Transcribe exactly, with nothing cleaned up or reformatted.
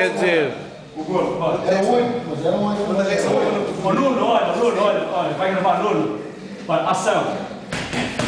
dizer. O gol, ó. Era oito, mas era um oito. Ó, Nuno, olha, Nuno, olha, olha, vai gravar, Nuno. Vai, ação.